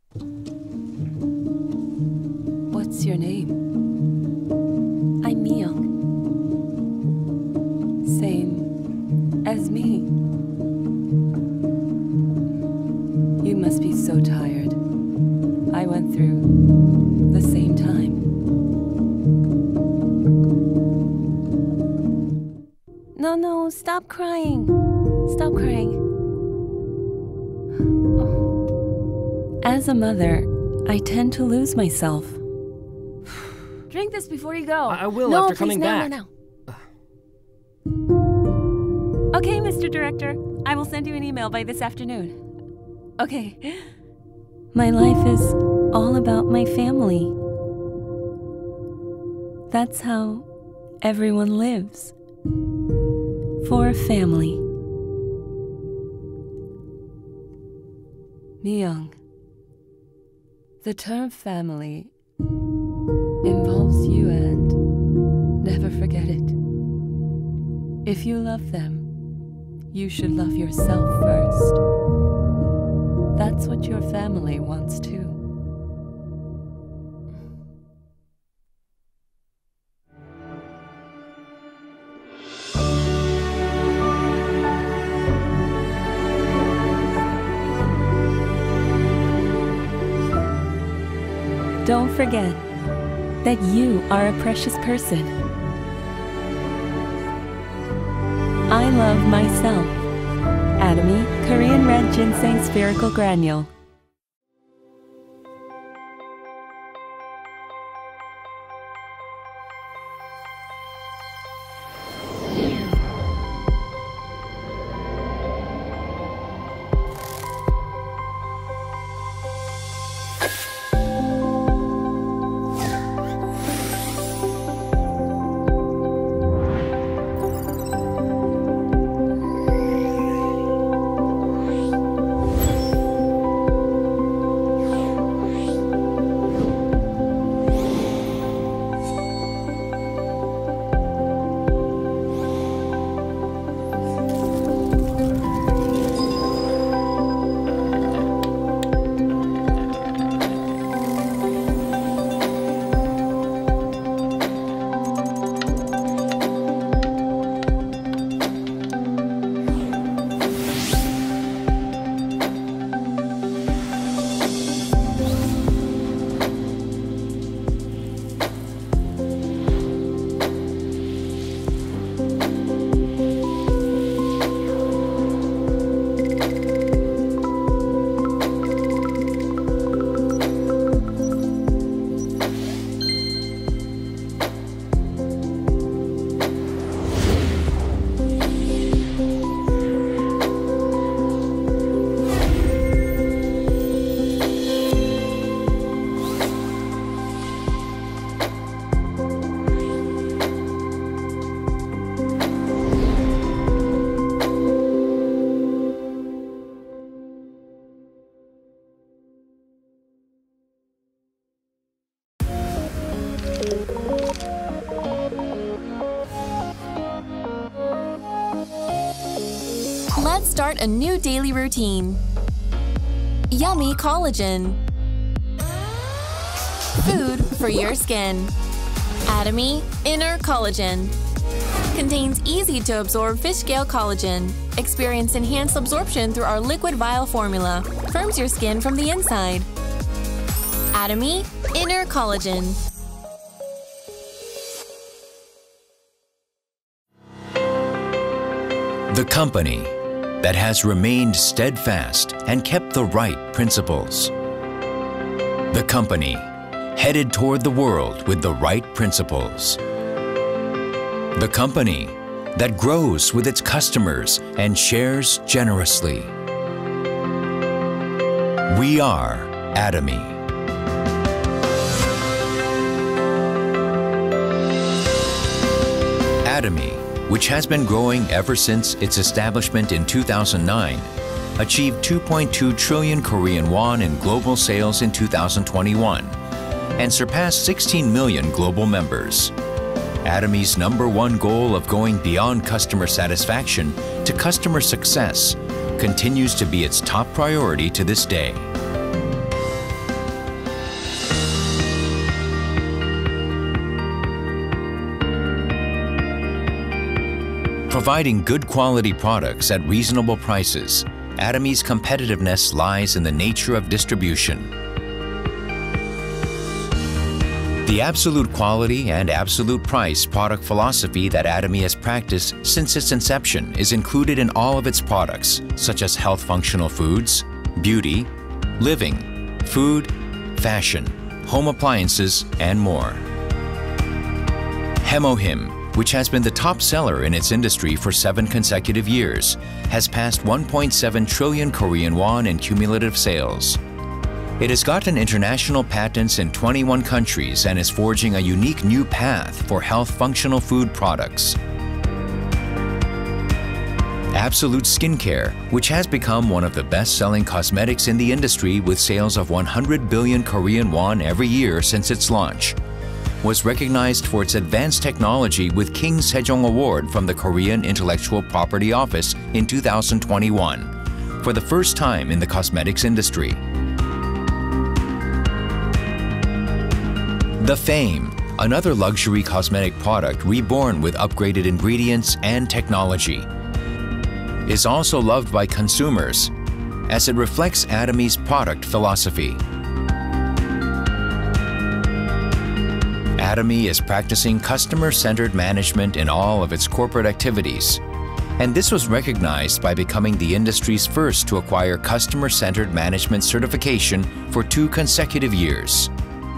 What's your name? I'm Hye-Jeong. Same as me. You must be so tired. I went through the same time. No, stop crying. Stop crying. As a mother, I tend to lose myself. Drink this before you go. I will no, after please, coming back. No. Okay, Mr. Director. I will send you an email by this afternoon. Okay. My life is all about my family. That's how everyone lives. For a family. Hye-Jeong, the term family involves you, and never forget it. If you love them, you should love yourself first. That's what your family wants too. Don't forget that you are a precious person. I love myself. Atomy Korean Red Ginseng Spherical Granule. Let's start a new daily routine. Yummy collagen. Food for your skin. Atomy Inner Collagen. Contains easy-to-absorb fish scale collagen. Experience enhanced absorption through our liquid vial formula. Firms your skin from the inside. Atomy Inner Collagen. The company that has remained steadfast and kept the right principles. The company headed toward the world with the right principles. The company that grows with its customers and shares generously. We are Atomy. Atomy, which has been growing ever since its establishment in 2009, achieved 2.2 trillion Korean won in global sales in 2021 and surpassed 16 million global members. Atomy's #1 goal of going beyond customer satisfaction to customer success continues to be its top priority to this day. providing good quality products at reasonable prices, Atomy's competitiveness lies in the nature of distribution. The absolute quality and absolute price product philosophy that Atomy has practiced since its inception is included in all of its products, such as health functional foods, beauty, living, food, fashion, home appliances, and more. Hemohim, which has been the top seller in its industry for 7 consecutive years, has passed 1.7 trillion Korean won in cumulative sales. It has gotten international patents in 21 countries and is forging a unique new path for health functional food products. Absolute Skincare, which has become one of the best-selling cosmetics in the industry with sales of 100 billion Korean won every year since its launch, was recognized for its advanced technology with King Sejong Award from the Korean Intellectual Property Office in 2021, for the first time in the cosmetics industry. The Fame, another luxury cosmetic product reborn with upgraded ingredients and technology, is also loved by consumers as it reflects Atomy's product philosophy. Atomy is practicing customer-centered management in all of its corporate activities, and this was recognized by becoming the industry's first to acquire customer-centered management certification for 2 consecutive years.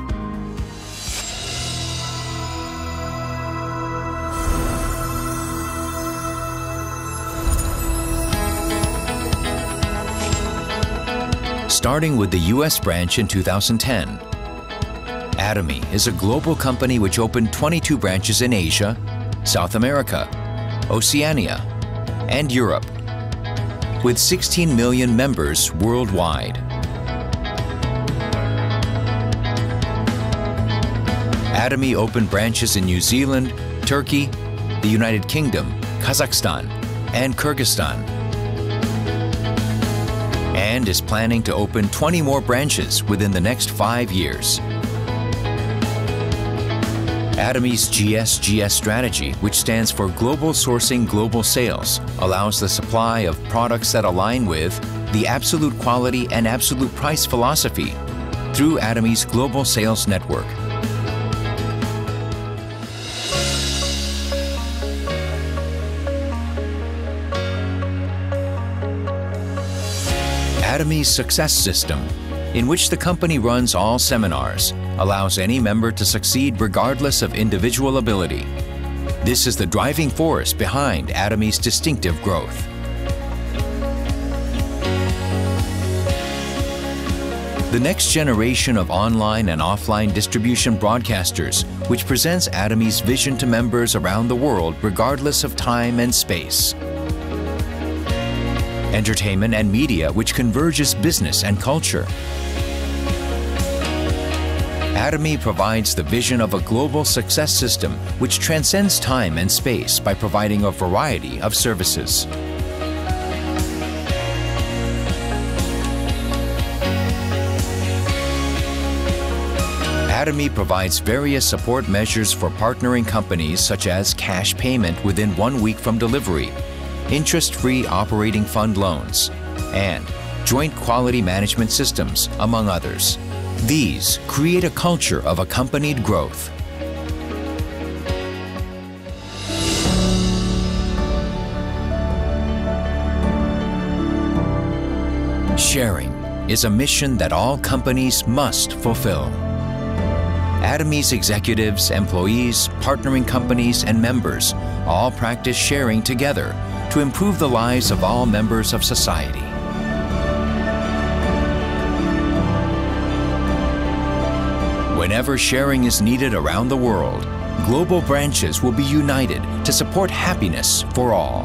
Starting with the US branch in 2010, Atomy is a global company which opened 22 branches in Asia, South America, Oceania, and Europe, with 16 million members worldwide. Atomy opened branches in New Zealand, Turkey, the United Kingdom, Kazakhstan, and Kyrgyzstan, and is planning to open 20 more branches within the next 5 years. Atomy's GSGS strategy, which stands for Global Sourcing Global Sales, allows the supply of products that align with the absolute quality and absolute price philosophy through Atomy's global sales network. Atomy's Success System, in which the company runs all seminars, allows any member to succeed regardless of individual ability. This is the driving force behind Atomy's distinctive growth. The next generation of online and offline distribution broadcasters, which presents Atomy's vision to members around the world regardless of time and space. Entertainment and media, which converges business and culture. Atomy provides the vision of a global success system which transcends time and space by providing a variety of services. Atomy provides various support measures for partnering companies such as cash payment within 1 week from delivery, interest-free operating fund loans, and joint quality management systems, among others. These create a culture of accompanied growth. Sharing is a mission that all companies must fulfill. Atomy's executives, employees, partnering companies, and members all practice sharing together to improve the lives of all members of society. Whenever sharing is needed around the world, global branches will be united to support happiness for all.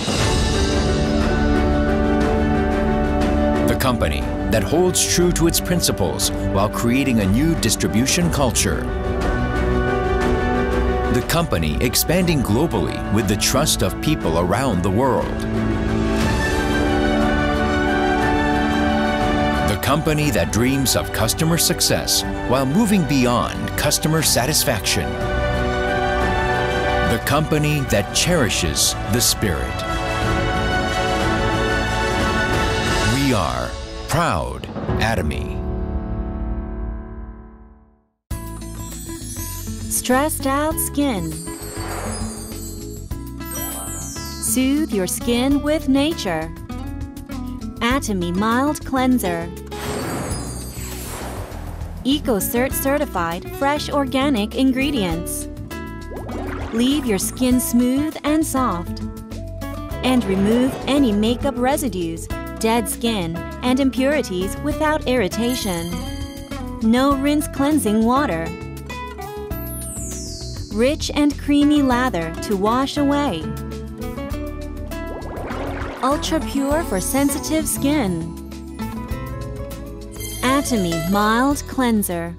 The company that holds true to its principles while creating a new distribution culture. The company expanding globally with the trust of people around the world. The company that dreams of customer success while moving beyond customer satisfaction. the company that cherishes the spirit. We are proud Atomy. Stressed out skin. Soothe your skin with nature. Atomy Mild Cleanser. EcoCert certified fresh organic ingredients. Leave your skin smooth and soft. And remove any makeup residues, dead skin, and impurities without irritation. No rinse cleansing water. Rich and creamy lather to wash away. Ultra pure for sensitive skin. Atomy Mild Cleanser.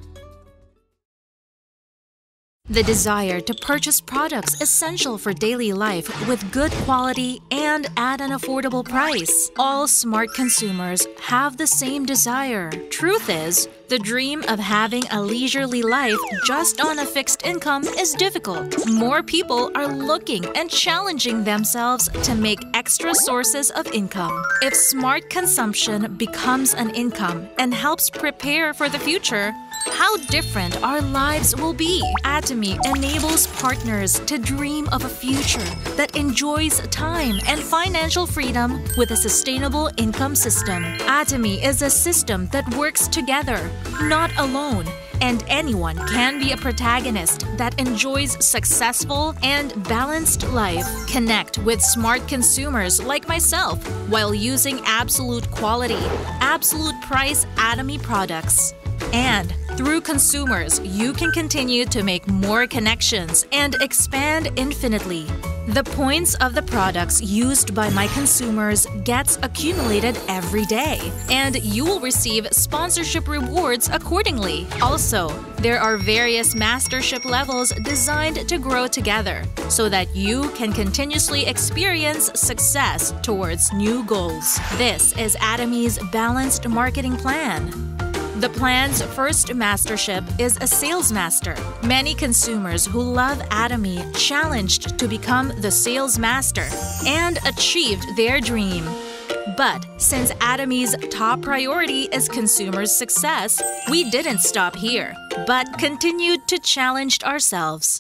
The desire to purchase products essential for daily life with good quality and at an affordable price. All smart consumers have the same desire. Truth is, the dream of having a leisurely life just on a fixed income is difficult. More people are looking and challenging themselves to make extra sources of income. If smart consumption becomes an income and helps prepare for the future, how different our lives will be. Atomy enables partners to dream of a future that enjoys time and financial freedom with a sustainable income system. Atomy is a system that works together, not alone, and anyone can be a protagonist that enjoys successful and balanced life. Connect with smart consumers like myself while using absolute quality, absolute price Atomy products. And through consumers, you can continue to make more connections and expand infinitely. The points of the products used by my consumers gets accumulated every day, and you will receive sponsorship rewards accordingly. Also, there are various mastership levels designed to grow together so that you can continuously experience success towards new goals. This is Atomy's balanced marketing plan. The plan's first mastership is a sales master. Many consumers who love Atomy challenged to become the sales master and achieved their dream. But since Atomy's top priority is consumers' success, we didn't stop here, but continued to challenge ourselves.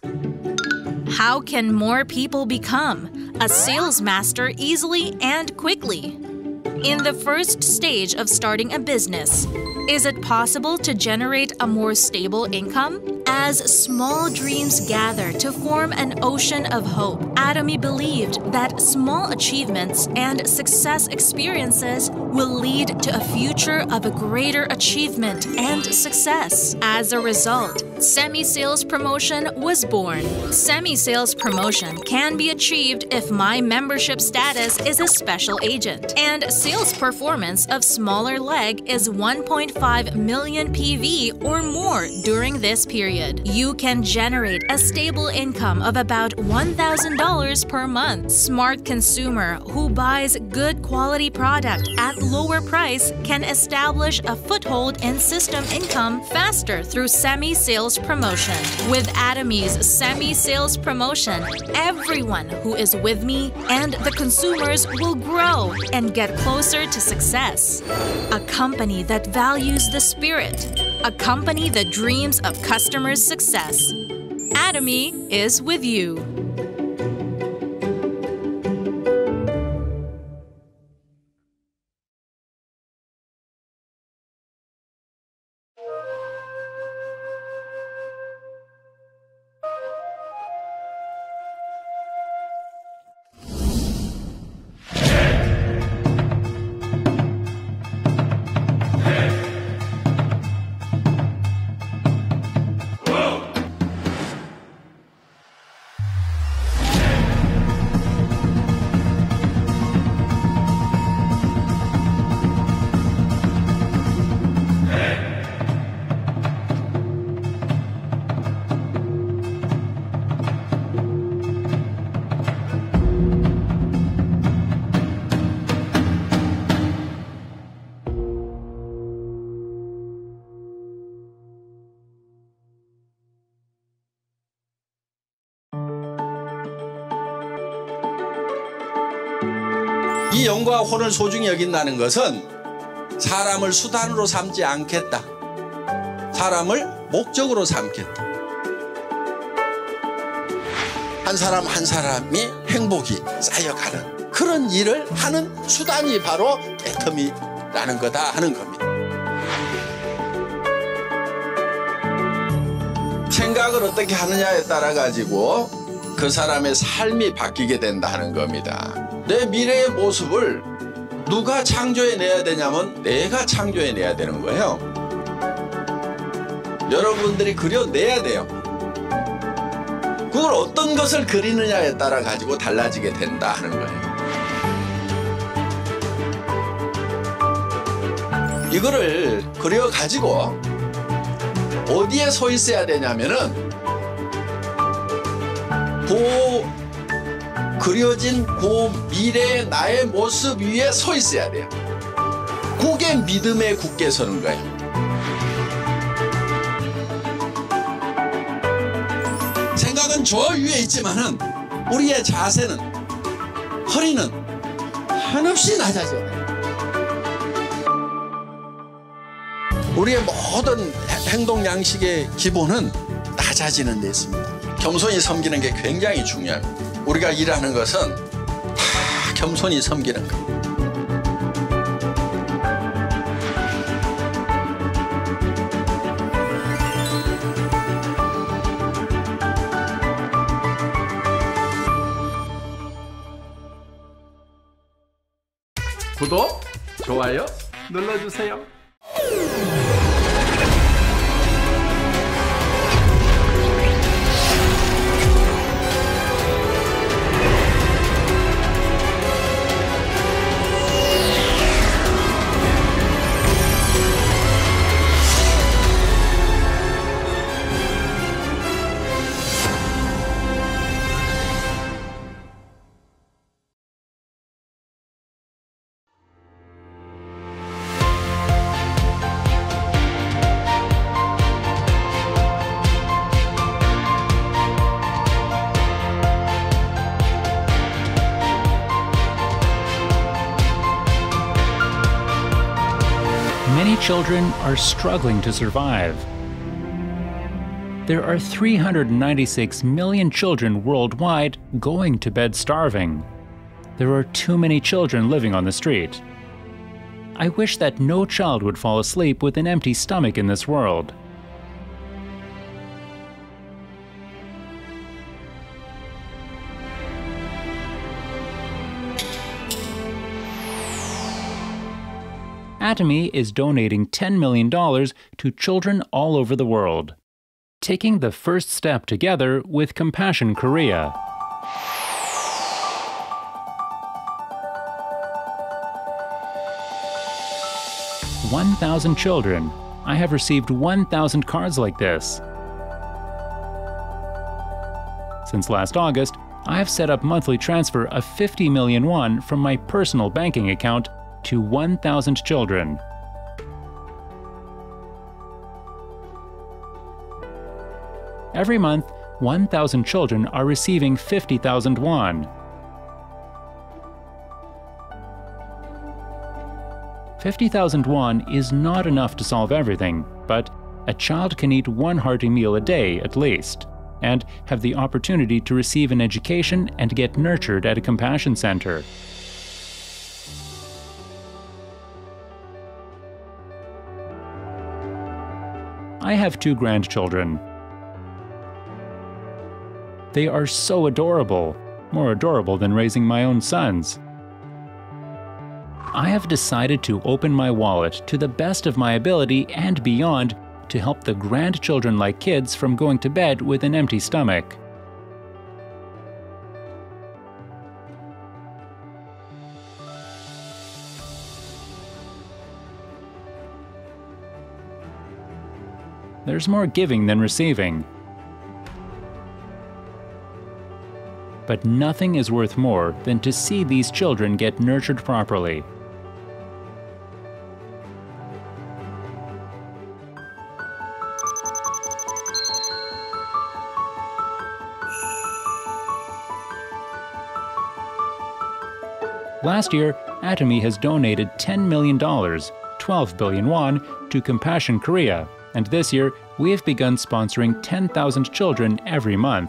How can more people become a sales master easily and quickly? In the first stage of starting a business, is it possible to generate a more stable income? As small dreams gather to form an ocean of hope, Atomy believed that small achievements and success experiences will lead to a future of a greater achievement and success. As a result, Semi-Sales Promotion was born. Semi-Sales Promotion can be achieved if my membership status is a special agent, and sales performance of smaller leg is 1.5 million PV or more during this period. You can generate a stable income of about $1,000 per month. Smart consumer who buys good quality product at lower price can establish a foothold in system income faster through Semi-Sales Promotion. With Atomy's Semi-Sales Promotion, everyone who is with me and the consumers will grow and get closer to success. A company that values the spirit. A company that dreams of customers' success. Atomy is with you. 이 영과 혼을 소중히 여긴다는 것은 사람을 수단으로 삼지 않겠다. 사람을 목적으로 삼겠다. 한 사람 한 사람이 행복이 쌓여가는 그런 일을 하는 수단이 바로 애터미라는 거다 하는 겁니다. 생각을 어떻게 하느냐에 따라 가지고 그 사람의 삶이 바뀌게 된다 하는 겁니다. 내 미래의 모습을 누가 창조해내야 되냐면 내가 창조해내야 되는 거예요. 여러분들이 그려내야 돼요. 그걸 어떤 것을 그리느냐에 따라 가지고 달라지게 된다 하는 거예요. 이거를 그려가지고 어디에 서 있어야 되냐면은 그려진 그 미래의 나의 모습 위에 서 있어야 돼요. 그게 믿음에 굳게 서는 거예요. 생각은 저 위에 있지만은 우리의 자세는, 허리는 한없이 낮아져요. 우리의 모든 행동 양식의 기본은 낮아지는 데 있습니다. 겸손히 섬기는 게 굉장히 중요합니다. 우리가 일하는 것은 다 겸손히 섬기는 것. 구독, 좋아요 눌러주세요. Many children are struggling to survive. There are 396 million children worldwide going to bed starving. There are too many children living on the street. I wish that no child would fall asleep with an empty stomach in this world. Atomy is donating $10 million to children all over the world, taking the first step together with Compassion Korea. $1,000 children. I have received 1,000 cards like this. Since last August, I have set up monthly transfer of 50 million won from my personal banking account to 1,000 children. Every month, 1,000 children are receiving 50,000 won. 50,000 won is not enough to solve everything, but a child can eat one hearty meal a day at least, and have the opportunity to receive an education and get nurtured at a compassion center. I have 2 grandchildren. They are so adorable, more adorable than raising my own sons. I have decided to open my wallet to the best of my ability and beyond to help the grandchildren-like kids from going to bed with an empty stomach. There's more giving than receiving. But nothing is worth more than to see these children get nurtured properly. Last year, Atomy has donated $10 million, 12 billion won, to Compassion Korea, and this year we have begun sponsoring 10,000 children every month.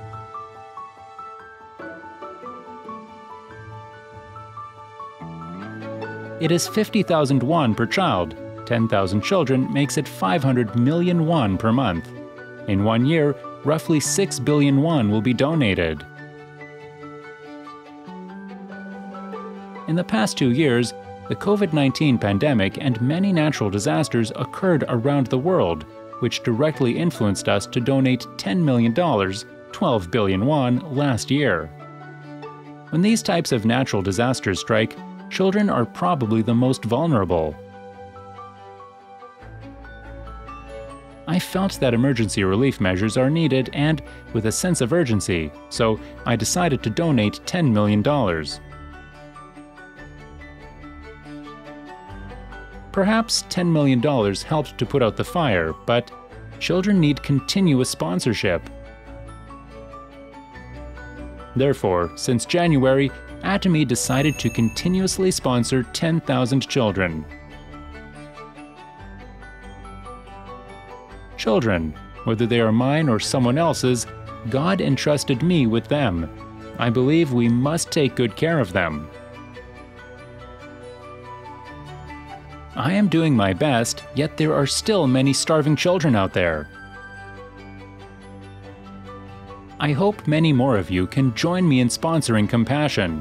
It is 50,000 won per child. 10,000 children makes it 500 million won per month. In 1 year, roughly 6 billion won will be donated. In the past 2 years, the COVID-19 pandemic and many natural disasters occurred around the world, which directly influenced us to donate $10 million, 12 billion won, last year. When these types of natural disasters strike, children are probably the most vulnerable. I felt that emergency relief measures are needed and with a sense of urgency, so I decided to donate $10 million. Perhaps $10 million helped to put out the fire, but children need continuous sponsorship. Therefore, since January, Atomy decided to continuously sponsor 10,000 children. Children, whether they are mine or someone else's, God entrusted me with them. I believe we must take good care of them. I am doing my best, yet there are still many starving children out there. I hope many more of you can join me in sponsoring Compassion.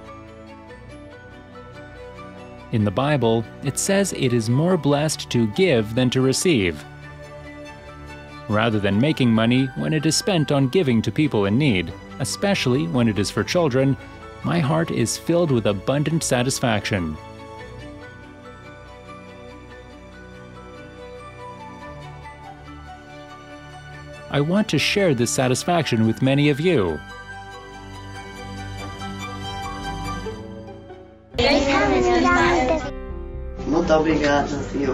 In the Bible, it says it is more blessed to give than to receive. Rather than making money when it is spent on giving to people in need, especially when it is for children, my heart is filled with abundant satisfaction. I want to share this satisfaction with many of you. Muito obrigada, Senhor.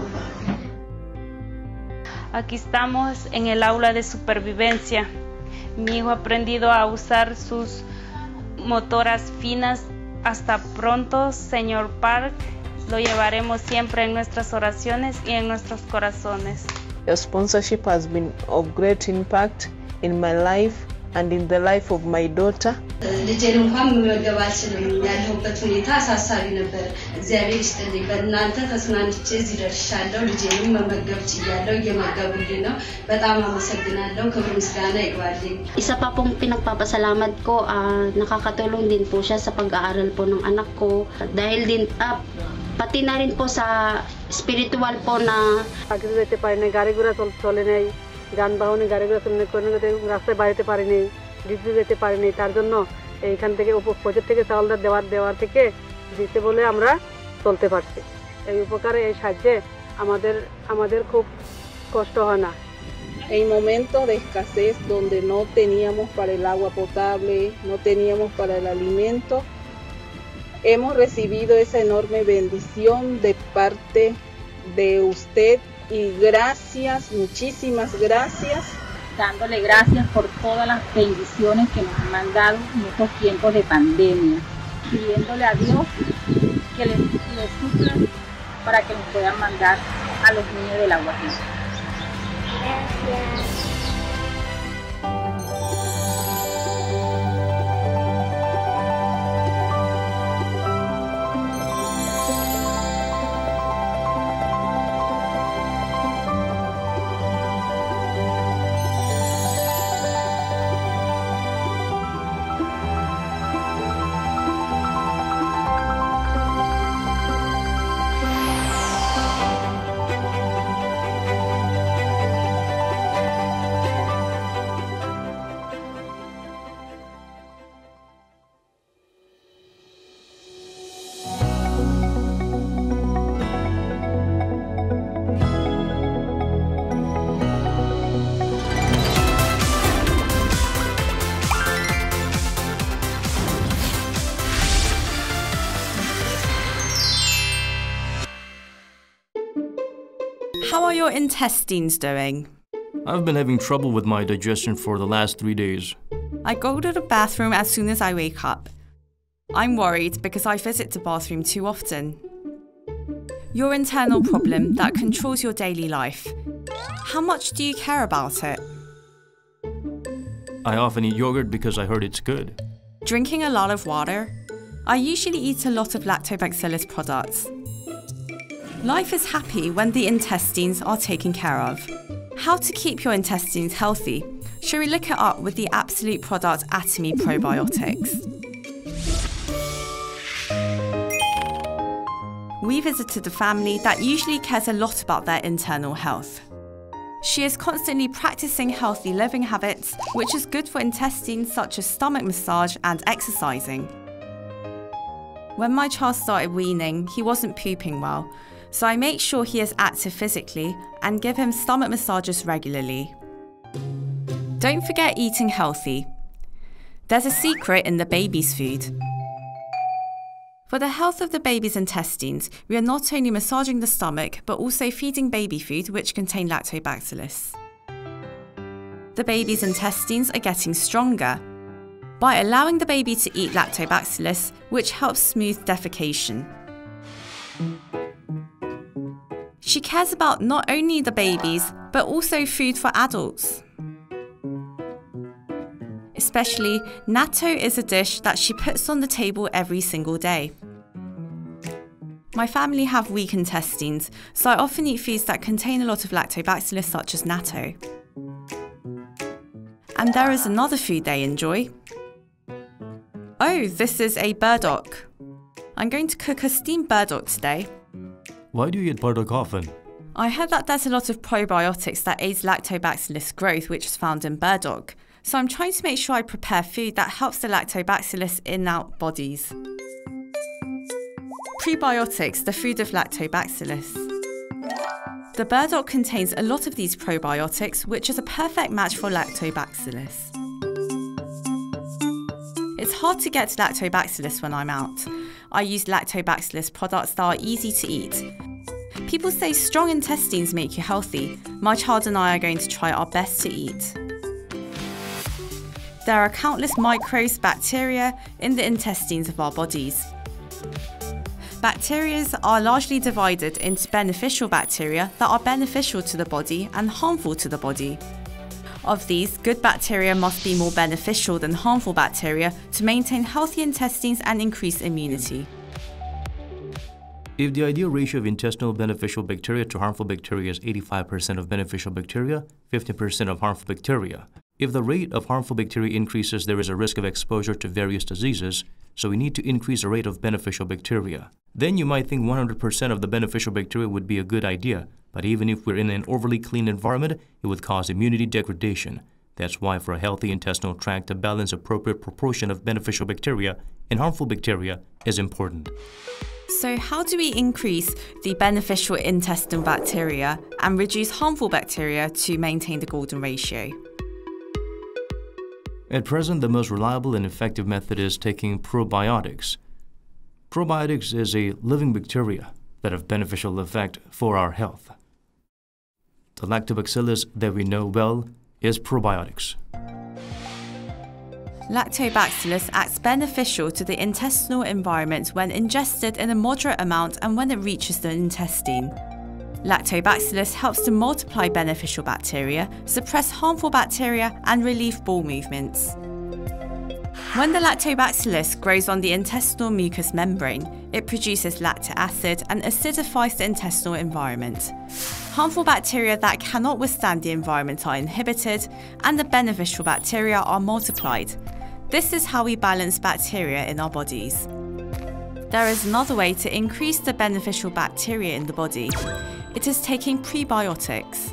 Aquí estamos en el aula de supervivencia. Mi hijo ha aprendido a usar sus motoras finas. Hasta pronto, señor Park. Lo llevaremos siempre en nuestras oraciones y en nuestros corazones. Your sponsorship has been of great impact in my life and in the life of my daughter. ልጄን እንኳን መመገብ አልችልም። ያለሁበት ሁኔታ አሳሳቢ ነበር። እግዚአብሔር ይስጥልኝ። በእናንተ ተጽናንቼ እዚህ ደርሻለሁ። ልጄንም መመገብ ችያለሁ። እየመገቡልኝ ነው። በጣም አመሰግናለሁ። ክብር ምስጋና ይግባልኝ። Isa pa pong pinagpapasalamat ko, nakakatulong din po siya sa pag-aaral po ng anak ko. Dahil din pati na rin po sa spiritual po na আগে যেতে পারি না, গাড়ি ঘোড়া চলে নাই, যানবাহনে গাড়ি ঘোড়া চলে কোনো রাস্তায় বাড়িতে পারি নাই, ডিউটি যেতে পারি নাই। তার জন্য এইখান থেকে প্রজেক্ট থেকে চাউলটা দেওয়ার থেকে দিতে বলে আমরা চলতে পারছি। এই উপকারে এই সাহায্যে আমাদের খুব কষ্ট হয় না। En momentos de escasez donde no teníamos para el agua potable, no teníamos para el alimento, hemos recibido esa enorme bendición de parte de usted y gracias, muchísimas gracias. Dándole gracias por todas las bendiciones que nos han mandado en estos tiempos de pandemia, pidiéndole a Dios que les supla para que nos puedan mandar a los niños de la Guajira. Gracias. How are your intestines doing? I've been having trouble with my digestion for the last 3 days. I go to the bathroom as soon as I wake up. I'm worried because I visit the bathroom too often. Your internal problem that controls your daily life. How much do you care about it? I often eat yogurt because I heard it's good. Drinking a lot of water. I usually eat a lot of lactobacillus products. Life is happy when the intestines are taken care of. How to keep your intestines healthy? Shall we look it up with the absolute product Atomy Probiotics? We visited a family that usually cares a lot about their internal health. She is constantly practicing healthy living habits, which is good for intestines such as stomach massage and exercising. When my child started weaning, he wasn't pooping well, so I make sure he is active physically and give him stomach massages regularly. Don't forget eating healthy. There's a secret in the baby's food. For the health of the baby's intestines, we are not only massaging the stomach, but also feeding baby food which contain lactobacillus. The baby's intestines are getting stronger by allowing the baby to eat lactobacillus, which helps smooth defecation. She cares about not only the babies, but also food for adults. Especially, natto is a dish that she puts on the table every single day. My family have weak intestines, so I often eat foods that contain a lot of lactobacillus, such as natto. And there is another food they enjoy. Oh, this is a burdock. I'm going to cook a steamed burdock today. Why do you eat burdock often? I heard that there's a lot of probiotics that aids lactobacillus growth, which is found in burdock. So I'm trying to make sure I prepare food that helps the lactobacillus in our bodies. Prebiotics, the food of lactobacillus. The burdock contains a lot of these probiotics, which is a perfect match for lactobacillus. It's hard to get lactobacillus when I'm out. I use lactobacillus products that are easy to eat. People say strong intestines make you healthy. My child and I are going to try our best to eat. There are countless microbes, bacteria, in the intestines of our bodies. Bacteria are largely divided into beneficial bacteria that are beneficial to the body and harmful to the body. Of these, good bacteria must be more beneficial than harmful bacteria to maintain healthy intestines and increase immunity. If the ideal ratio of intestinal beneficial bacteria to harmful bacteria is 85% of beneficial bacteria, 50% of harmful bacteria, if the rate of harmful bacteria increases, there is a risk of exposure to various diseases, so we need to increase the rate of beneficial bacteria. Then you might think 100% of the beneficial bacteria would be a good idea, but even if we're in an overly clean environment, it would cause immunity degradation. That's why for a healthy intestinal tract, a balanced appropriate proportion of beneficial bacteria and harmful bacteria is important. So how do we increase the beneficial intestinal bacteria and reduce harmful bacteria to maintain the golden ratio? At present, the most reliable and effective method is taking probiotics. Probiotics is a living bacteria that have beneficial effect for our health. The lactobacillus that we know well is probiotics. Lactobacillus acts beneficial to the intestinal environment when ingested in a moderate amount and when it reaches the intestine. Lactobacillus helps to multiply beneficial bacteria, suppress harmful bacteria, and relieve bowel movements. When the lactobacillus grows on the intestinal mucous membrane, it produces lactic acid and acidifies the intestinal environment. Harmful bacteria that cannot withstand the environment are inhibited, and the beneficial bacteria are multiplied. This is how we balance bacteria in our bodies. There is another way to increase the beneficial bacteria in the body. It is taking prebiotics.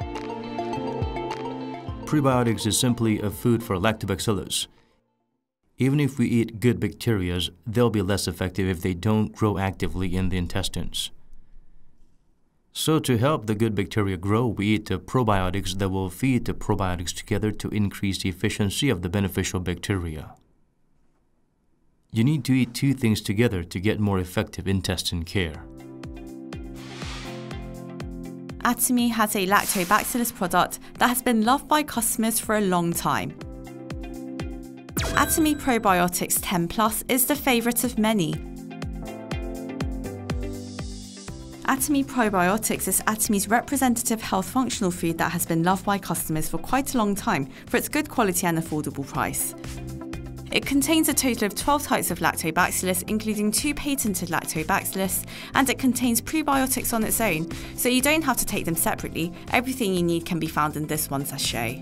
Prebiotics is simply a food for lactobacillus. Even if we eat good bacteria, they'll be less effective if they don't grow actively in the intestines. So to help the good bacteria grow, we eat the probiotics that will feed the probiotics together to increase the efficiency of the beneficial bacteria. You need to eat two things together to get more effective intestine care. Atomy has a lactobacillus product that has been loved by customers for a long time. Atomy Probiotics 10 Plus is the favourite of many. Atomy Probiotics is Atomy's representative health functional food that has been loved by customers for quite a long time for its good quality and affordable price. It contains a total of 12 types of lactobacillus, including 2 patented lactobacillus, and it contains prebiotics on its own, so you don't have to take them separately. Everything you need can be found in this one sachet.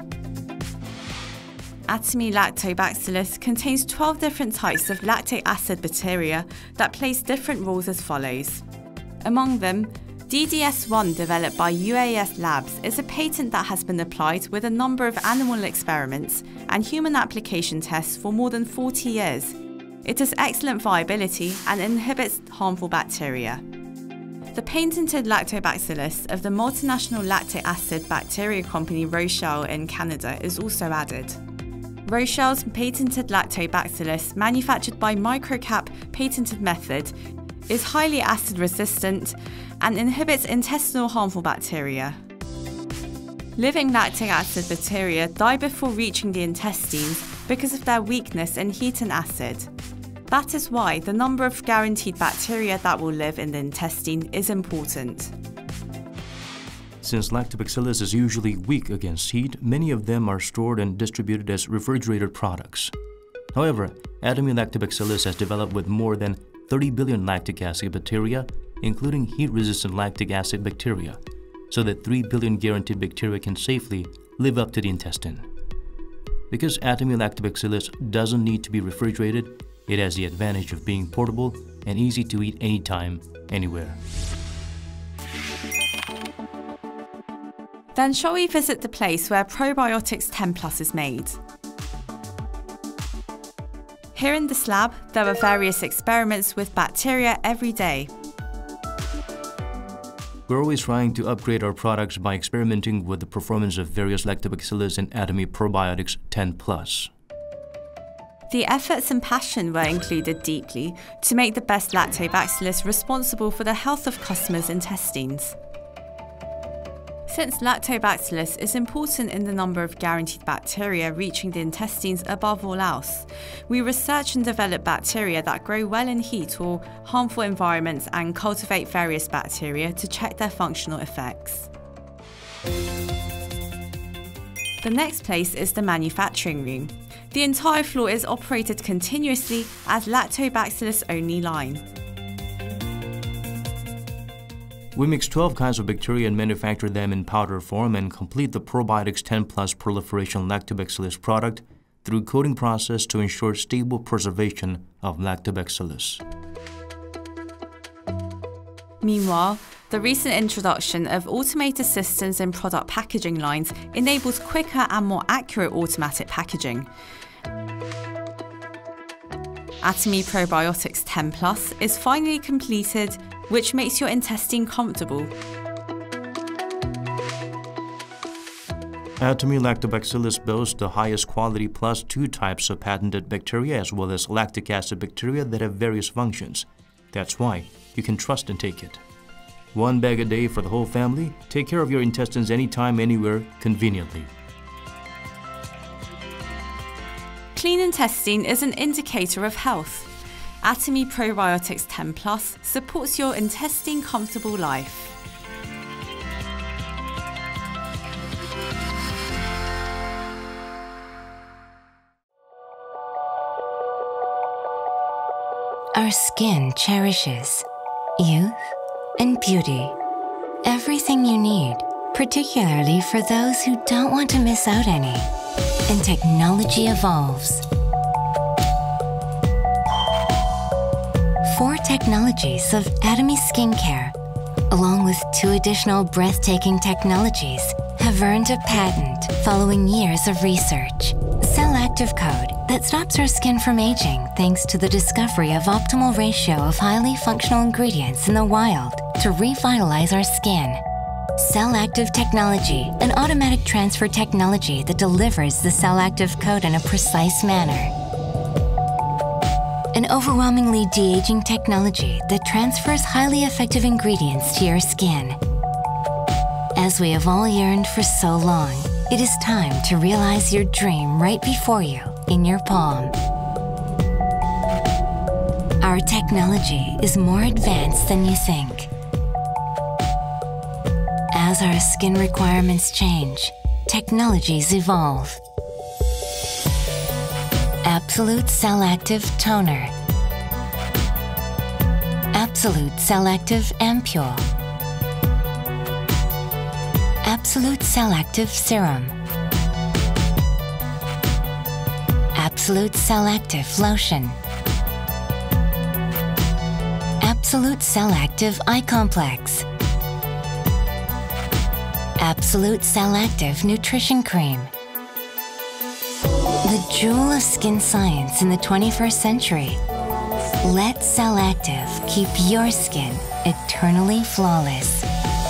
Atomy lactobacillus contains 12 different types of lactic acid bacteria that plays different roles as follows. Among them, DDS1, developed by UAS Labs, is a patent that has been applied with a number of animal experiments and human application tests for more than 40 years. It has excellent viability and inhibits harmful bacteria. The patented lactobacillus of the multinational lactic acid bacteria company Rochelle in Canada is also added. Rochelle's patented lactobacillus, manufactured by Microcap patented method, is highly acid resistant and inhibits intestinal harmful bacteria. Living lactic acid bacteria die before reaching the intestines because of their weakness in heat and acid. That is why the number of guaranteed bacteria that will live in the intestine is important. Since lactobacillus is usually weak against heat, many of them are stored and distributed as refrigerated products. However, Atomy lactobacillus has developed with more than 30 billion lactic acid bacteria, including heat-resistant lactic acid bacteria, so that 3 billion guaranteed bacteria can safely live up to the intestine. Because Atomy lactobacillus doesn't need to be refrigerated, it has the advantage of being portable and easy to eat anytime, anywhere. Then shall we visit the place where Probiotics 10 Plus is made? Here in this lab, there are various experiments with bacteria every day. We're always trying to upgrade our products by experimenting with the performance of various lactobacillus in Atomy Probiotics 10 Plus. The efforts and passion were included deeply to make the best lactobacillus responsible for the health of customers' intestines. Since lactobacillus is important in the number of guaranteed bacteria reaching the intestines above all else, we research and develop bacteria that grow well in heat or harmful environments and cultivate various bacteria to check their functional effects. The next place is the manufacturing room. The entire floor is operated continuously as lactobacillus-only line. We mix 12 kinds of bacteria and manufacture them in powder form and complete the Probiotics 10 Plus proliferation lactobacillus product through coating process to ensure stable preservation of lactobacillus. Meanwhile, the recent introduction of automated systems in product packaging lines enables quicker and more accurate automatic packaging. Atomy Probiotics 10 Plus is finally completed, which makes your intestine comfortable. Atomy lactobacillus boasts the highest quality plus 2 types of patented bacteria as well as lactic acid bacteria that have various functions. That's why you can trust and take it. 1 bag a day for the whole family. Take care of your intestines anytime, anywhere, conveniently. Clean intestine is an indicator of health. Atomy Probiotics 10 Plus supports your intestine comfortable life. Our skin cherishes youth and beauty. Everything you need, particularly for those who don't want to miss out any. And technology evolves. 4 technologies of Atomy Skincare, along with 2 additional breathtaking technologies, have earned a patent following years of research. Cell Active Code that stops our skin from aging thanks to the discovery of optimal ratio of highly functional ingredients in the wild to revitalize our skin. Cell Active Technology, an automatic transfer technology that delivers the Cell Active Code in a precise manner. An overwhelmingly de-aging technology that transfers highly effective ingredients to your skin. As we have all yearned for so long, it is time to realize your dream right before you, in your palm. Our technology is more advanced than you think. As our skin requirements change, technologies evolve. Absolute Cell Active Toner. Absolute Cell Active Ampule. Absolute Cell Active Serum. Absolute Cell Active Lotion. Absolute Cell Active Eye Complex. Absolute Cell Active Nutrition Cream. The jewel of skin science in the 21st century. Let Cell Active keep your skin eternally flawless.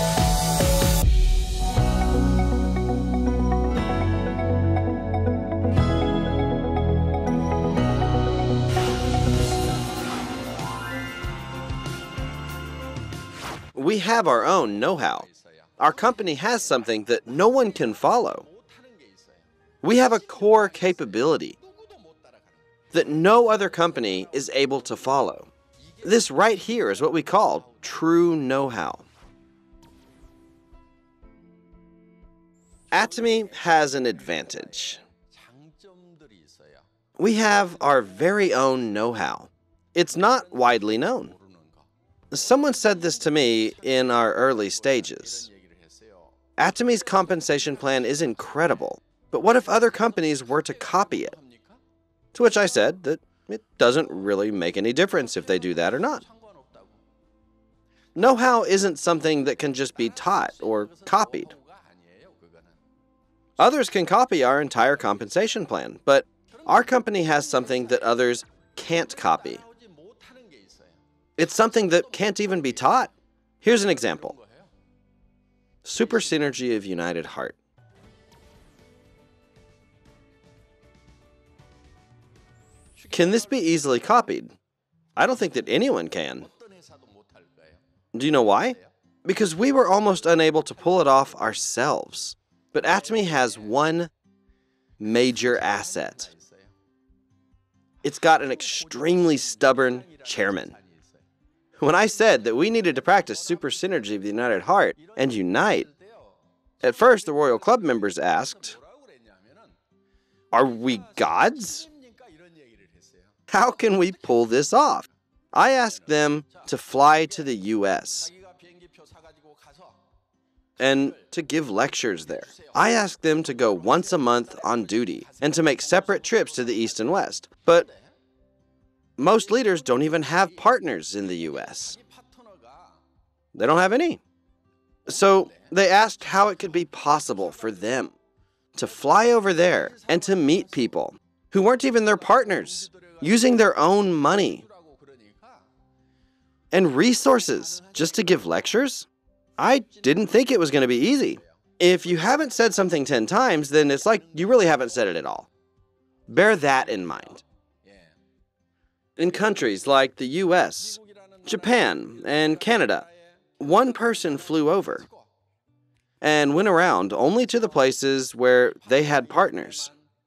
We have our own know-how. Our company has something that no one can follow. We have a core capability that no other company is able to follow. This right here is what we call true know-how. Atomy has an advantage. We have our very own know-how. It's not widely known. Someone said this to me in our early stages. Atomy's compensation plan is incredible, but what if other companies were to copy it? To which I said that it doesn't really make any difference if they do that or not. Know-how isn't something that can just be taught or copied. Others can copy our entire compensation plan, but our company has something that others can't copy. It's something that can't even be taught. Here's an example. Super Synergy of United Heart. Can this be easily copied? I don't think that anyone can. Do you know why? Because we were almost unable to pull it off ourselves. But Atomy has one major asset. It's got an extremely stubborn chairman. When I said that we needed to practice super synergy of the United Heart and unite, at first the Royal Club members asked, "Are we gods? How can we pull this off?" I asked them to fly to the US and to give lectures there. I asked them to go once a month on duty and to make separate trips to the East and West. But most leaders don't even have partners in the US. They don't have any. So they asked how it could be possible for them to fly over there and to meet people who weren't even their partners, using their own money and resources just to give lectures. I didn't think it was going to be easy. If you haven't said something 10 times, then it's like you really haven't said it at all. Bear that in mind. In countries like the US, Japan, and Canada, one person flew over and went around only to the places where they had partners.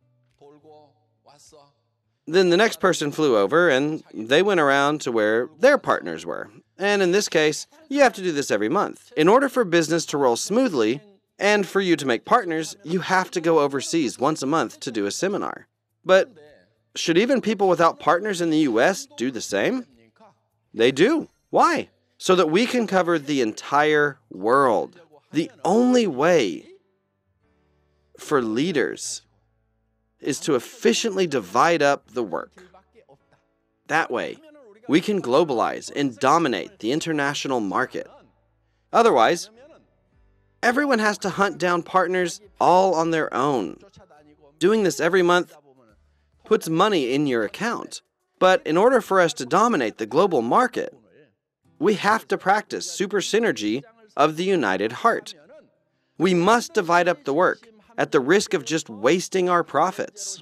Then the next person flew over and they went around to where their partners were. And in this case, you have to do this every month. In order for business to roll smoothly and for you to make partners, you have to go overseas once a month to do a seminar. But should even people without partners in the US do the same? They do. Why? So that we can cover the entire world. The only way for leaders is to efficiently divide up the work. That way, we can globalize and dominate the international market. Otherwise, everyone has to hunt down partners all on their own. Doing this every month puts money in your account. But in order for us to dominate the global market, we have to practice super synergy of the United Heart. We must divide up the work at the risk of just wasting our profits.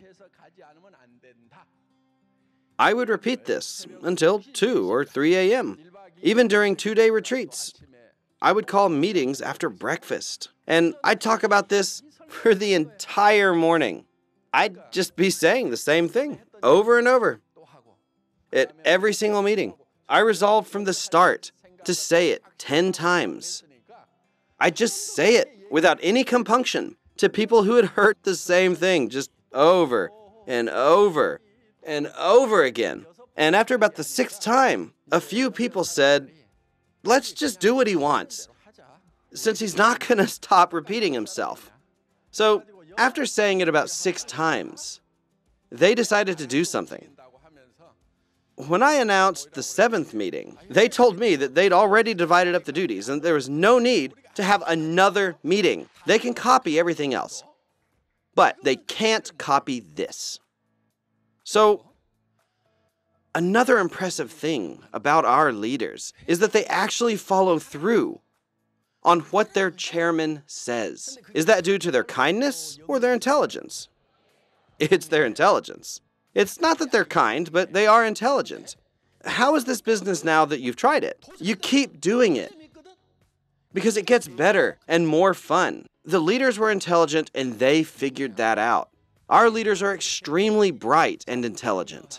I would repeat this until 2 or 3 a.m. Even during 2-day retreats, I would call meetings after breakfast. And I'd talk about this for the entire morning. I'd just be saying the same thing over and over. at every single meeting. I resolved from the start to say it 10 times. I just say it without any compunction to people who had heard the same thing just over and over and over again. And after about the 6th time, a few people said, let's just do what he wants, since he's not going to stop repeating himself. So after saying it about 6 times, they decided to do something. When I announced the 7th meeting, they told me that they'd already divided up the duties and there was no need to have another meeting. They can copy everything else, but they can't copy this. So another impressive thing about our leaders is that they actually follow through on what their chairman says. Is that due to their kindness or their intelligence? It's their intelligence. It's not that they're kind, but they are intelligent. How is this business now that you've tried it? You keep doing it because it gets better and more fun. The leaders were intelligent and they figured that out. Our leaders are extremely bright and intelligent.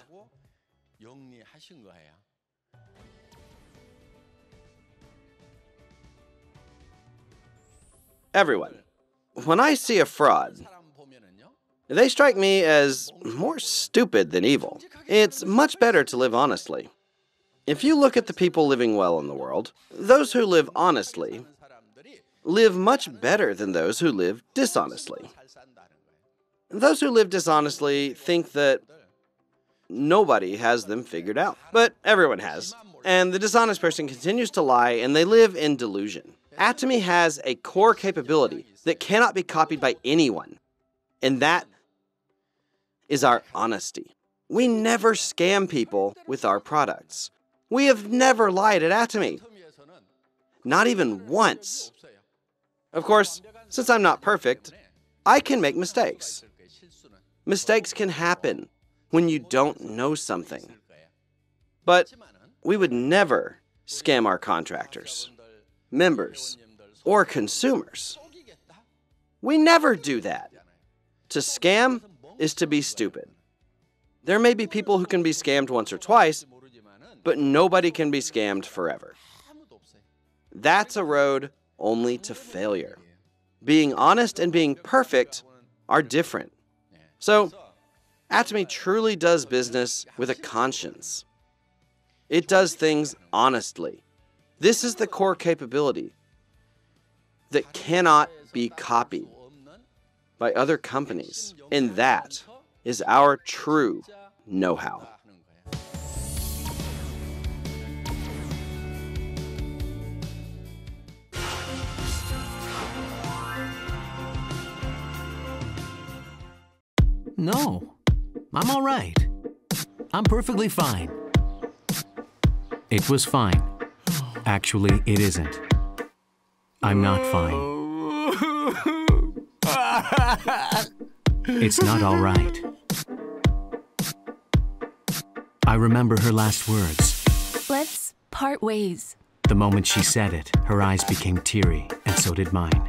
Everyone, when I see a fraud, they strike me as more stupid than evil. It's much better to live honestly. If you look at the people living well in the world, those who live honestly live much better than those who live dishonestly. Those who live dishonestly think that nobody has them figured out, but everyone has. And the dishonest person continues to lie, and they live in delusion. Atomy has a core capability that cannot be copied by anyone, and that is our honesty. We never scam people with our products. We have never lied at Atomy. Not even once. Of course, since I'm not perfect, I can make mistakes. Mistakes can happen when you don't know something. But we would never scam our contractors, members, or consumers. We never do that. To scam is to be stupid. There may be people who can be scammed once or twice, but nobody can be scammed forever. That's a road only to failure. Being honest and being perfect are different. So, Atomy truly does business with a conscience. It does things honestly. This is the core capability that cannot be copied by other companies, and that is our true know-how. No, I'm all right. I'm perfectly fine. It was fine. Actually, it isn't. I'm not fine. It's not all right. I remember her last words. Let's part ways. The moment she said it, her eyes became teary, and so did mine.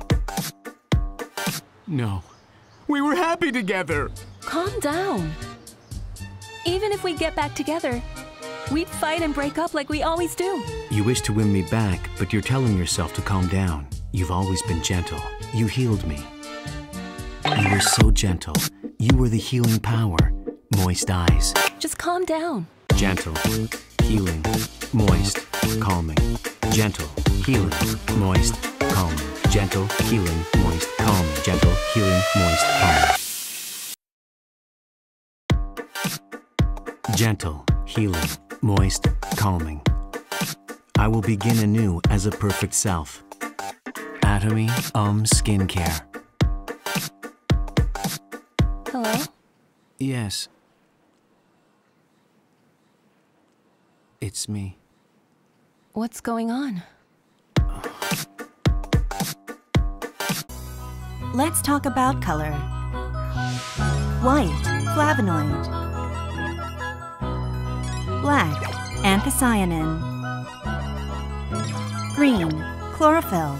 No. We were happy together. Calm down. Even if we get back together, we'd fight and break up like we always do. You wish to win me back, but you're telling yourself to calm down. You've always been gentle. You healed me. You were so gentle. You were the healing power. Moist eyes. Just calm down. Gentle, healing, moist, calming. Gentle, healing, moist, calming. Gentle, healing, moist, calming. Gentle, healing, moist, calming. Gentle, healing, moist, calming. I will begin anew as a perfect self. Atomy Skincare. Hello? Yes. It's me. What's going on? Let's talk about color. White, flavonoid. Black, anthocyanin. Green, chlorophyll.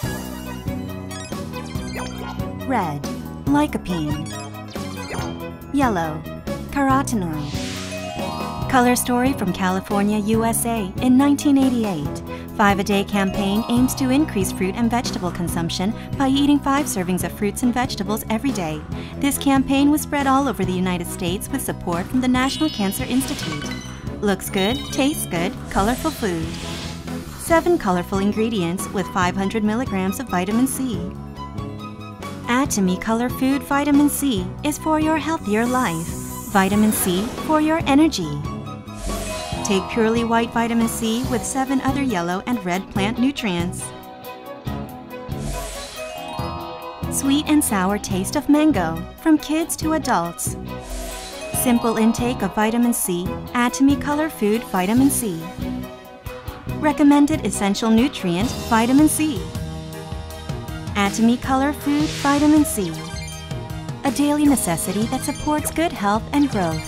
Red, lycopene. Yellow, carotenoid. Color story from California, USA in 1988. 5-a-Day campaign aims to increase fruit and vegetable consumption by eating 5 servings of fruits and vegetables every day. This campaign was spread all over the United States with support from the National Cancer Institute. Looks good, tastes good, colorful food. 7 colorful ingredients with 500 milligrams of vitamin C. Atomy Color Food Vitamin C is for your healthier life. Vitamin C for your energy. Take purely white vitamin C with 7 other yellow and red plant nutrients. Sweet and sour taste of mango, from kids to adults. Simple intake of vitamin C, Atomy Color Food Vitamin C. Recommended essential nutrient, vitamin C. Atomy Color Food Vitamin C. A daily necessity that supports good health and growth.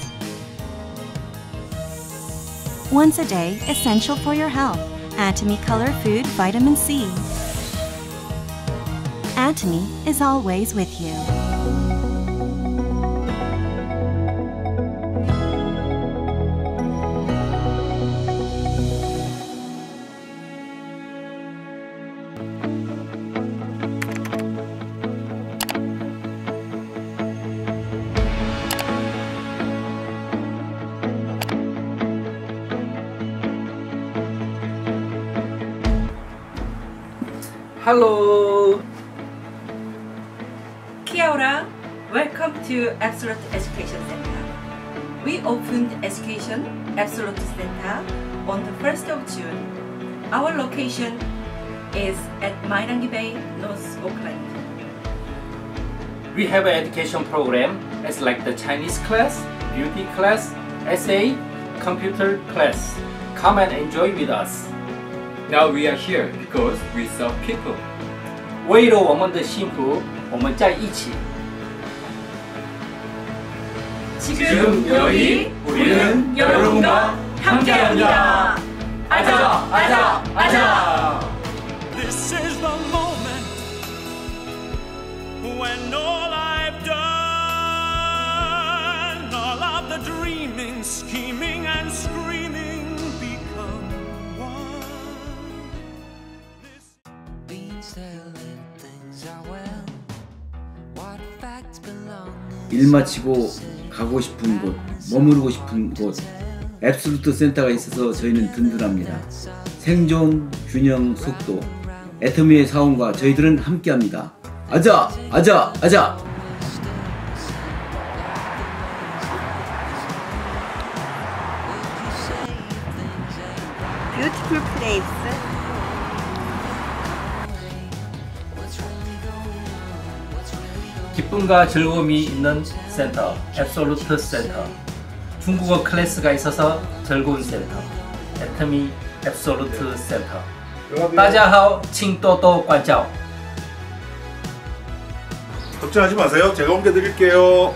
Once a day, essential for your health. Atomy Color Food Vitamin C. Atomy is always with you. Hello! Kia ora! Welcome to Absolute Education Center. We opened Education Absolute Center on the 1st of June. Our location is at Mairangi Bay, North Auckland. We have an education program as like the Chinese class, beauty class, essay, computer class. Come and enjoy with us. Now we are here because we serve people. 为了我们的幸福，我们在一起。 지금 여기 우리는 여러분과 함께합니다. 아자, 아자, 아자. This is the moment when all I've done, all of the dreaming, scheming, and screaming become one. 일 마치고 가고 싶은 곳, 머무르고 싶은 곳, 앱솔루트 센터가 있어서 저희는 든든합니다. 생존, 균형, 속도, 애터미의 사원과 저희들은 함께합니다. 아자! 아자! 아자! Beautiful place. 기쁨과 즐거움이 있는 센터, 앱솔루트 센터. 중국어 클래스가 있어서 즐거운 센터, 애터미 앱솔루트 센터. 大家好，请多多关照. 걱정하지 마세요. 제가 옮겨드릴게요.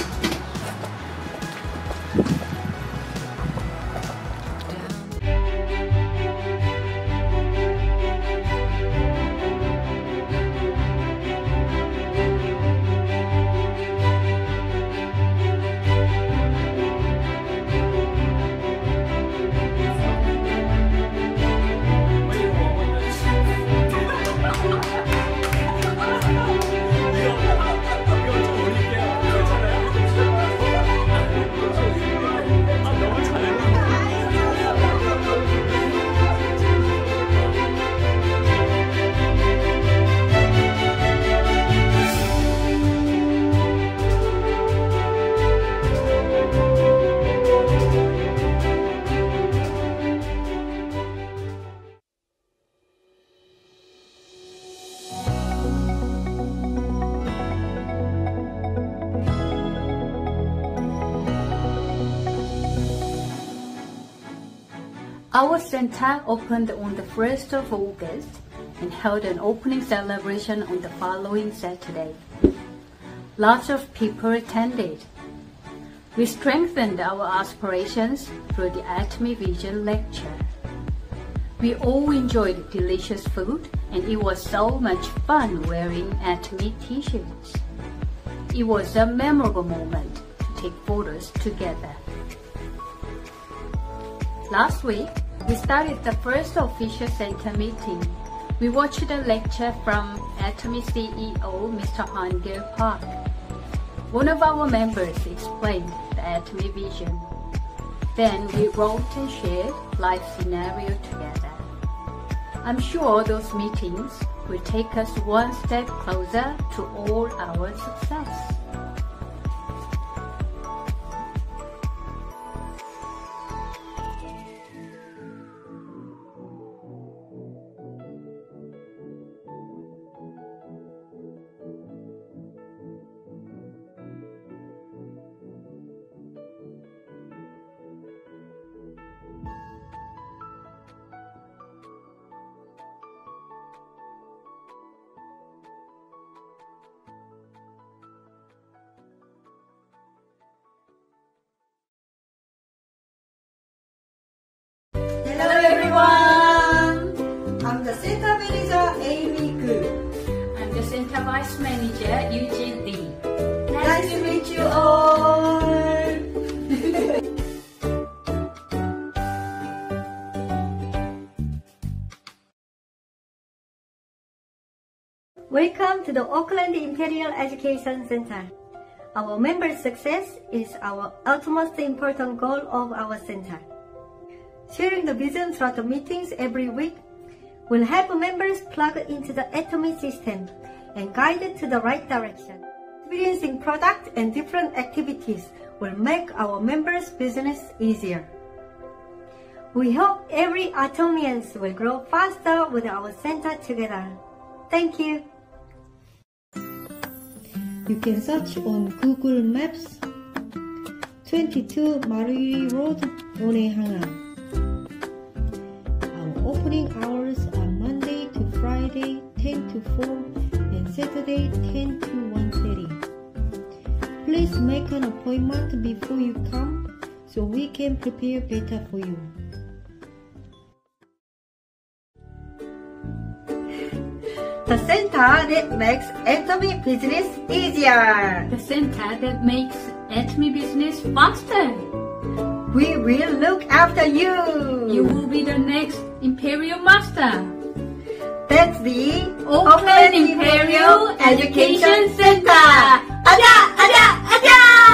Our center opened on the 1st of August and held an opening celebration on the following Saturday. Lots of people attended. We strengthened our aspirations through the Atomy Vision lecture. We all enjoyed delicious food and it was so much fun wearing Atomy t-shirts. It was a memorable moment to take photos together. Last week, we started the first official center meeting. We watched a lecture from Atomy CEO, Mr. Han-Gill Park. One of our members explained the Atomy vision. Then we wrote and shared life scenario together. I'm sure those meetings will take us one step closer to all our success. Hello everyone! I'm the Center Manager Amy Gu. I'm the Center Vice Manager Eugene Lee. Nice to meet you all! Welcome to the Auckland Imperial Education Center. Our members' success is our utmost important goal of our center. Sharing the vision throughout the meetings every week will help members plug into the Atomy system and guide to the right direction. Experiencing product and different activities will make our members' business easier. We hope every Atomians will grow faster with our center together. Thank you. You can search on Google Maps 22 Marui Road, Onehanga. Opening hours are Monday to Friday 10 to 4 and Saturday 10 to 1:30. Please make an appointment before you come so we can prepare better for you. The center that makes Atomy business easier. The center that makes Atomy business faster. We will look after you. You will be the next Imperial Master. That's the Auckland Imperial Education Center. Aja, aja, aja!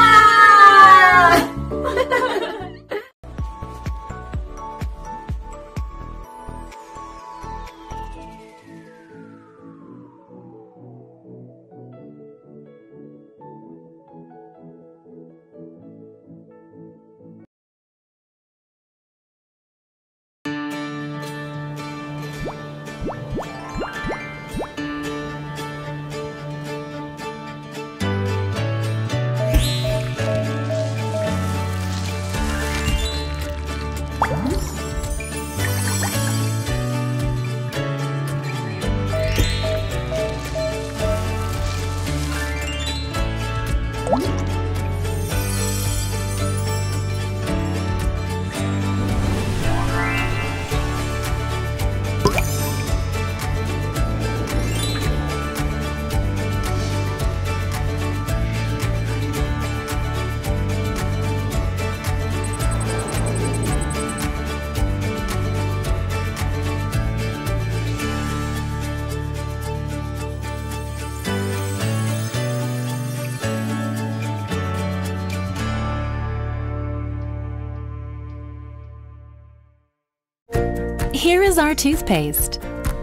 Here is our toothpaste.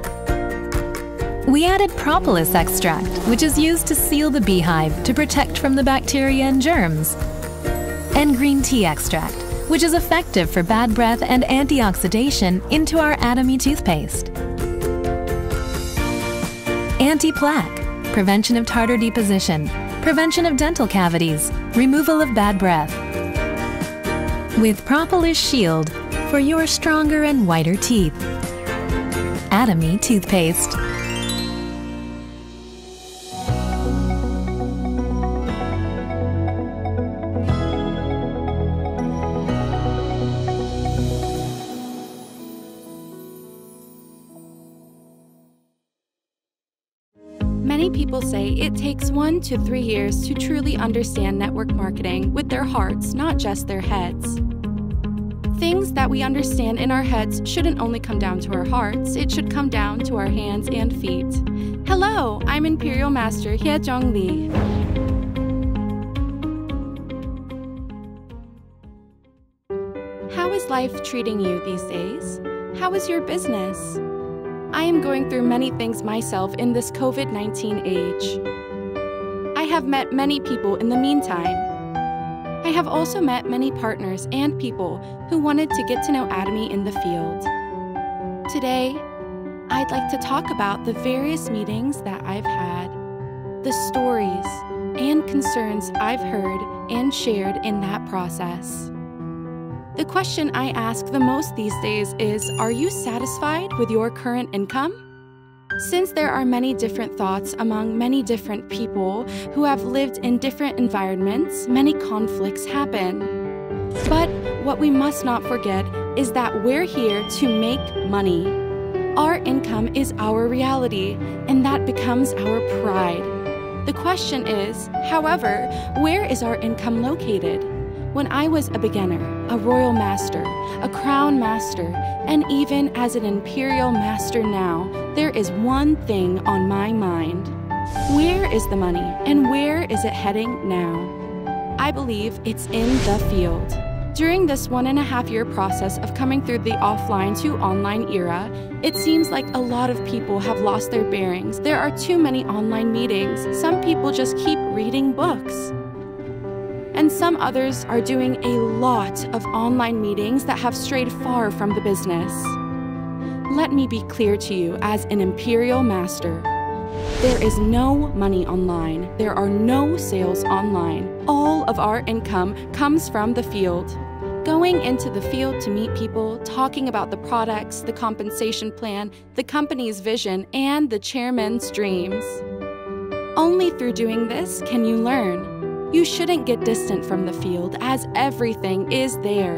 We added propolis extract, which is used to seal the beehive to protect from the bacteria and germs, and green tea extract, which is effective for bad breath and antioxidation into our Atomy toothpaste. Anti-plaque, prevention of tartar deposition, prevention of dental cavities, removal of bad breath. With Propolis Shield for your stronger and whiter teeth. Atomy toothpaste. Many people say it takes 1 to 3 years to truly understand network marketing with their hearts, not just their heads. things that we understand in our heads shouldn't only come down to our hearts, it should come down to our hands and feet. Hello, I'm Imperial Master Hye-Jeong Lee. How is life treating you these days? How is your business? I am going through many things myself in this COVID-19 age. I have met many people in the meantime. I have also met many partners and people who wanted to get to know Atomy in the field. Today, I'd like to talk about the various meetings that I've had, the stories and concerns I've heard and shared in that process. The question I ask the most these days is, are you satisfied with your current income? Since there are many different thoughts among many different people who have lived in different environments, many conflicts happen. But what we must not forget is that we're here to make money. Our income is our reality, and that becomes our pride. The question is, however, where is our income located? When I was a beginner, a royal master, a crown master, and even as an imperial master now, there is one thing on my mind. Where is the money, and where is it heading now? I believe it's in the field. During this 1.5-year process of coming through the offline to online era, it seems like a lot of people have lost their bearings. There are too many online meetings. Some people just keep reading books. And some others are doing a lot of online meetings that have strayed far from the business. Let me be clear to you as an imperial master. There is no money online. There are no sales online. All of our income comes from the field. Going into the field to meet people, talking about the products, the compensation plan, the company's vision, and the chairman's dreams. Only through doing this can you learn. You shouldn't get distant from the field, as everything is there.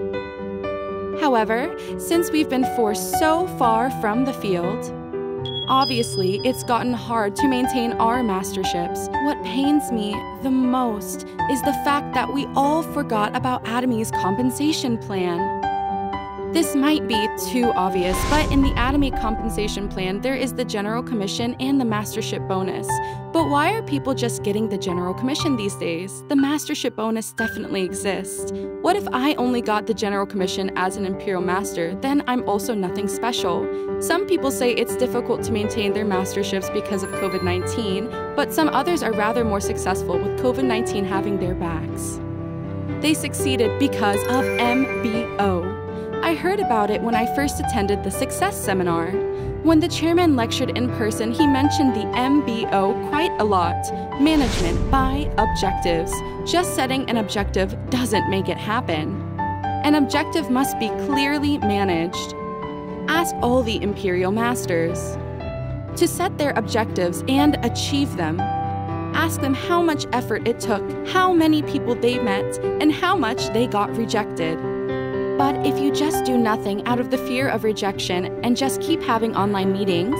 However, since we've been forced so far from the field, obviously it's gotten hard to maintain our masterships. What pains me the most is the fact that we all forgot about Atomy's compensation plan. This might be too obvious, but in the Atomy compensation plan, there is the general commission and the mastership bonus. But why are people just getting the general commission these days? The mastership bonus definitely exists. What if I only got the general commission as an imperial master? Then I'm also nothing special. Some people say it's difficult to maintain their masterships because of COVID-19, but some others are rather more successful with COVID-19 having their backs. They succeeded because of MBO. I heard about it when I first attended the Success Seminar. When the chairman lectured in person, he mentioned the MBO quite a lot. Management by objectives. Just setting an objective doesn't make it happen. An objective must be clearly managed. Ask all the imperial masters. To set their objectives and achieve them, ask them how much effort it took, how many people they met, and how much they got rejected. But if you just do nothing out of the fear of rejection and just keep having online meetings,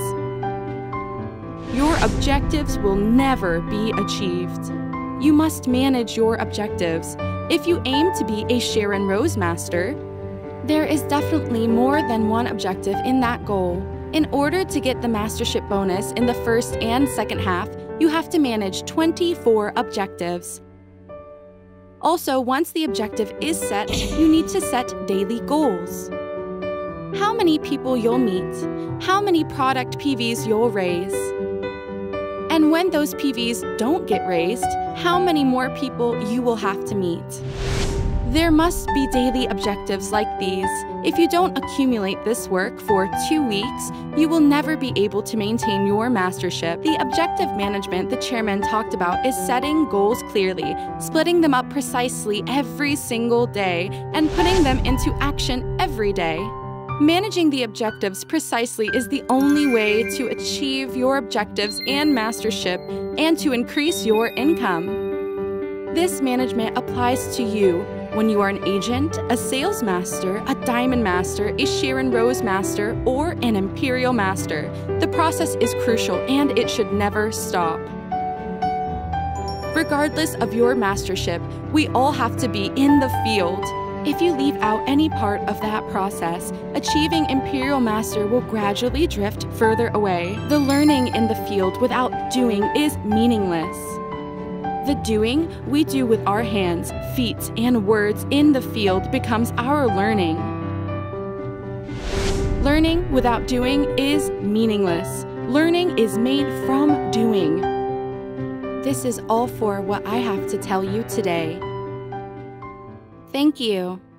your objectives will never be achieved. You must manage your objectives. If you aim to be a Sharon Rose Master, there is definitely more than one objective in that goal. In order to get the mastership bonus in the first and second half, you have to manage 24 objectives. Also, once the objective is set, you need to set daily goals. How many people you'll meet, how many product PVs you'll raise. And when those PVs don't get raised, how many more people you will have to meet. There must be daily objectives like these. If you don't accumulate this work for 2 weeks, you will never be able to maintain your mastership. The objective management the chairman talked about is setting goals clearly, splitting them up precisely every single day, and putting them into action every day. Managing the objectives precisely is the only way to achieve your objectives and mastership and to increase your income. This management applies to you when you are an agent, a sales master, a diamond master, a Sharon Rose master, or an imperial master. The process is crucial and it should never stop. Regardless of your mastership, we all have to be in the field. If you leave out any part of that process, achieving Imperial Master will gradually drift further away. The learning in the field without doing is meaningless. The doing we do with our hands, feet, and words in the field becomes our learning. Learning without doing is meaningless. Learning is made from doing. This is all for what I have to tell you today. Thank you.